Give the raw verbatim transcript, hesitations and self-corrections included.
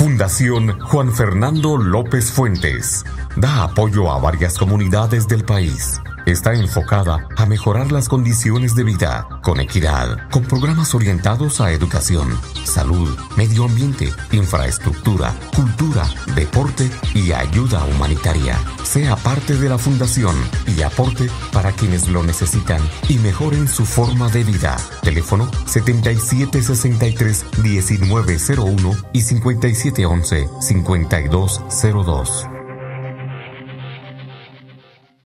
Fundación Juan Fernando López Fuentes da apoyo a varias comunidades del país. Está enfocada a mejorar las condiciones de vida con equidad, con programas orientados a educación, salud, medio ambiente, infraestructura, cultura, deporte y ayuda humanitaria. Sea parte de la fundación y aporte para quienes lo necesitan y mejoren su forma de vida. Teléfono setenta y siete sesenta y tres diecinueve cero uno y cincuenta y siete once cincuenta y dos cero dos.